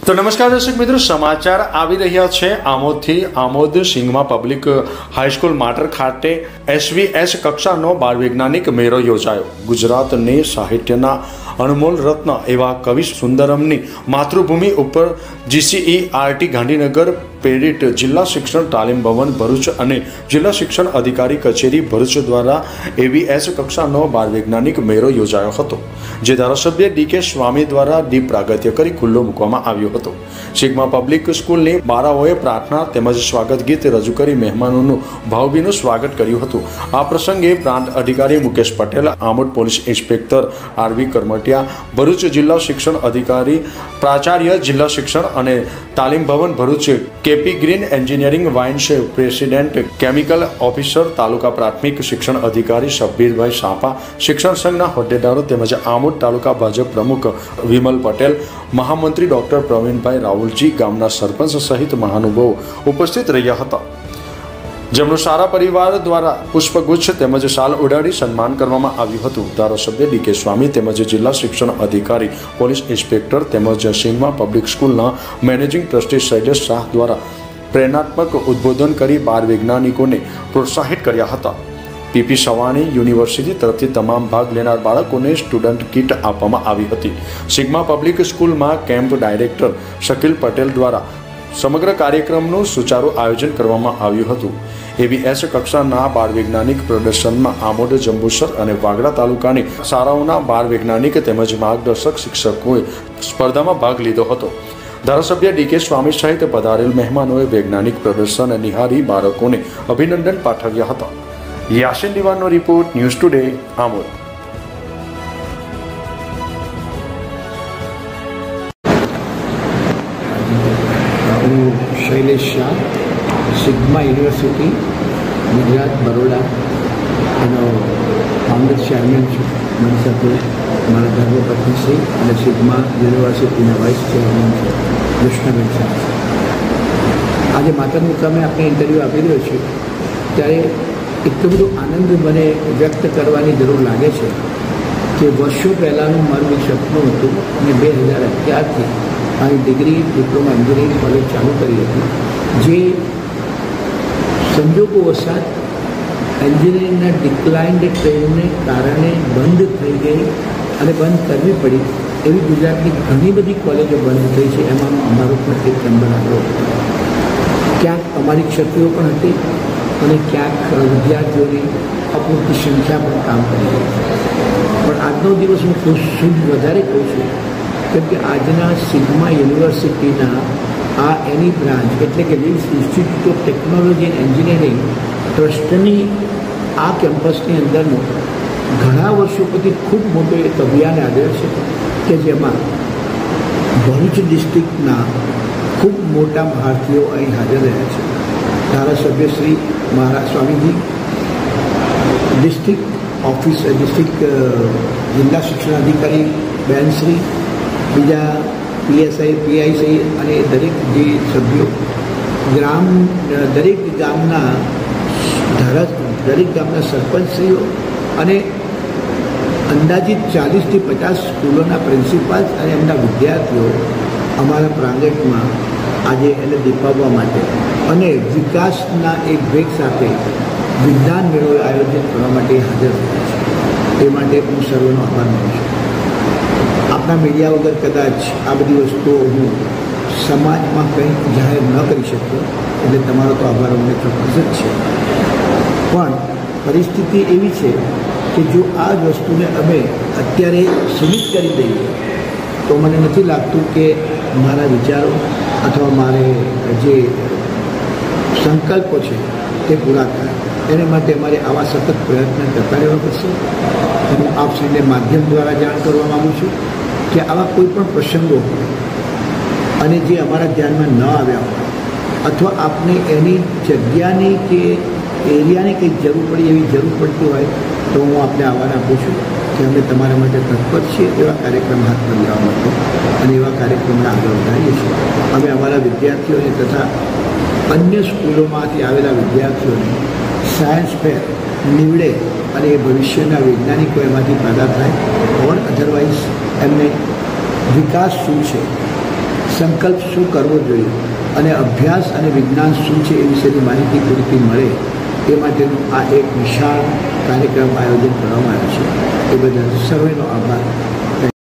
તો નમસ્કાર દર્શક મિત્રો, સમાચાર આવી રહ્યા છે આમોદથી. આમોદ સિંગમા પબ્લિક હાઈસ્કૂલ માટર ખાતે SVS કક્ષાનો બાળ વૈજ્ઞાનિક મેળો યોજાયો. ગુજરાતને સાહિત્યના અણમોલ રત્ન એવા કવિ સુંદરમની માતૃભૂમિ ઉપર GCERT ગાંધીનગર પ્રેરિત જિલ્લા શિક્ષણ તાલીમ ભવન ભરૂચ અને જિલ્લા શિક્ષણ અધિકારી કચેરી ભરૂચ દ્વારા AVS કક્ષાનો બાળ વૈજ્ઞાનિક મેળો યોજાયો હતો, જે ધારાસભ્ય DK સ્વામી દ્વારા દીપ પ્રાગટ્ય કરી ખુલ્લો મૂકવામાં આવ્યો હતો. સિગ્મા પબ્લિક સ્કૂલની બાળાઓએ પ્રાર્થના તેમજ સ્વાગત ગીત રજૂ કરી મહેમાનોનું ભાવભીનું સ્વાગત કર્યું હતું. આ પ્રસંગે પ્રાંત અધિકારી Mukesh Patel, Amod police inspector RV Karmatiya, Bharuch જિલ્લા શિક્ષણ અધિકારી, પ્રાચાર્ય જિલ્લા શિક્ષણ અને તાલીમ ભવન Bharuch, KP green engineering vice president, chemical officer, તાલુકા પ્રાથમિક શિક્ષણ અધિકારી શબ્બીરભાઈ સાપા, શિક્ષણ સંઘના હોદ્દેદારો તેમજ આમોદ તાલુકા ભાજપ પ્રમુખ વિમલ પટેલ, મહામંત્રી ડોક્ટર પ્રવીણભાઈ રાહુલજી, ગામના સરપંચ સહિત મહાનુભાવો ઉપસ્થિત રહ્યા હતા, જેમનું સારા પરિવાર દ્વારા પુષ્પગુચ્છ તેમજ શાલ ઉડાડી સન્માન કરવામાં આવ્યું હતું. ધારાસભ્ય DK સ્વામી તેમજ જિલ્લા શિક્ષણ અધિકારી, પોલીસ ઇન્સ્પેક્ટર તેમજ સિંગમા પબ્લિક સ્કૂલના મેનેજિંગ ટ્રસ્ટી શૈલેષ શાહ દ્વારા પ્રેરણાત્મક ઉદ્બોધન કરી બાળ વૈજ્ઞાનિકોને પ્રોત્સાહિત કર્યા હતા. PP સવાણી યુનિવર્સિટી તરફથી તમામ ભાગ લેનાર બાળકોને સ્ટુડન્ટ કીટ આપવામાં આવી હતી. સિગ્મા પબ્લિક સ્કૂલમાં કેમ્પ ડાયરેક્ટર શકીલ પટેલ દ્વારા સમગ્ર કાર્યક્રમનું સુચારું આયોજન કરવામાં આવ્યું હતું. AVS કક્ષાના બાળ વૈજ્ઞાનિક પ્રદર્શનમાં આમોદ, જંબુસર અને વાગડા તાલુકાની શાળાઓના બાળ વૈજ્ઞાનિક તેમજ માર્ગદર્શક શિક્ષકોએ સ્પર્ધામાં ભાગ લીધો હતો. ધારાસભ્ય DK સ્વામી સહિત પધારેલ મહેમાનોએ વૈજ્ઞાનિક પ્રદર્શન નિહાળી બાળકોને અભિનંદન પાઠવ્યા હતા. યાસીન દિવાનનો report, news today, Amod. Shailesh Shah, Sigma university Gujarat, Baroda એનો ફાઉન્ડર ચેરમેન છું. મારી સાથે મારા ધર્મપત્નીશ્રી અને સિગ્મા યુનિવર્સિટીના વાઇસ ચેરમેન છે કૃષ્ણબેન શાહ. આજે માતર મુકામે આપણે ઇન્ટરવ્યૂ આપી રહ્યો છું ત્યારે એટલો બધો આનંદ મને વ્યક્ત કરવાની જરૂર લાગે છે કે વર્ષો પહેલાંનું મારું એક સપનું હતું અને 2011થી મારી ડિગ્રી ડિપ્લોમા એન્જિનિયરિંગ કોલેજ ચાલુ કરી હતી, જે સંજોગોવશાત એન્જિનિયરિંગના ડિક્લાઇન્ડ ટ્રેન્ડને કારણે બંધ થઈ ગઈ અને બંધ કરવી પડી. એવી ગુજરાતની ઘણી બધી કોલેજો બંધ થઈ છે, એમાં અમારો પણ એક નંબર આવ્યો હતો. ક્યાંક અમારી ક્ષતિઓ પણ હતી અને ક્યાંક વિદ્યાર્થીઓની અપૂરતી સંખ્યા પણ કામ કરી રહી છે. પણ આજનો દિવસ હું ખુશ વધારે કહું છું કેમ કે આજના સિગ્મા યુનિવર્સિટીના આ એની બ્રાન્ચ એટલે કે Leeds institute of technology and engineering ટ્રસ્ટની આ કેમ્પસની અંદરનો ઘણા વર્ષો પછી ખૂબ મોટો એક અભિયાન આવ્યો છે કે જેમાં ભરૂચ ડિસ્ટ્રિક્ટના ખૂબ મોટા ભારતીયો અહીં હાજર રહ્યા છે. ધારાસભ્ય શ્રી મહારાજ સ્વામીજી, ડિસ્ટ્રિક્ટ જિલ્લા શિક્ષણ અધિકારી બેનશ્રી, બીજા PSI, PIC અને દરેક જે સભ્યો, દરેક ગામના સરપંચશ્રીઓ અને અંદાજિત 40થી 50 સ્કૂલોના પ્રિન્સિપાલ અને એમના વિદ્યાર્થીઓ અમારા પ્રાંગણમાં આજે એને દીપાવવા માટે અને વિકાસના એક વેગ સાથે વિજ્ઞાન મેળો આયોજિત કરવા માટે હાજર થયા છે. તે માટે હું સર્વનો આભાર માનું છું. આપણા મીડિયા વગર કદાચ આ બધી વસ્તુઓ હું સમાજમાં કંઈક જાહેર ન કરી શકતો, એટલે તમારો તો આભાર અમને ચોક્કસ જ છે. પણ પરિસ્થિતિ એવી છે કે જો આ જ વસ્તુને અમે અત્યારે સીમિત કરી દઈએ તો મને નથી લાગતું કે મારા વિચારો અથવા મારે જે સંકલ્પો છે તે પૂરા થાય. એને માટે અમારે આવા સતત પ્રયત્ન કરતા રહેવા પડશે. હું આપ સૌને માધ્યમ દ્વારા જાણ કરવા માગું છું કે આવા કોઈ પણ પ્રસંગો હોય અને જે અમારા ધ્યાનમાં ન આવ્યા હોય અથવા આપને એની જગ્યાની કે એરિયાની કંઈક જરૂર પડી એવી જરૂર પડતી હોય તો હું આપને આહ્વાન આપું છું કે અમે તમારા માટે તત્પર છીએ એવા કાર્યક્રમ હાથ પર લેવા માટે અને એવા કાર્યક્રમને આગળ વધારીએ છીએ. અમે અમારા વિદ્યાર્થીઓને તથા અન્ય સ્કૂલોમાંથી આવેલા વિદ્યાર્થીઓને સાયન્સ ફેર નીવડે અને એ ભવિષ્યના વૈજ્ઞાનિકો એમાંથી પેદા થાય, ઓર અધરવાઇઝ એમને વિકાસ શું છે, સંકલ્પ શું કરવો જોઈએ અને અભ્યાસ અને વિજ્ઞાન શું છે એ વિશેની માહિતી પૂરતી મળે એ માટેનો આ એક વિશાળ કાર્યક્રમ આયોજન કરવામાં આવ્યો છે. એ બદલ સર્વેનો આભાર.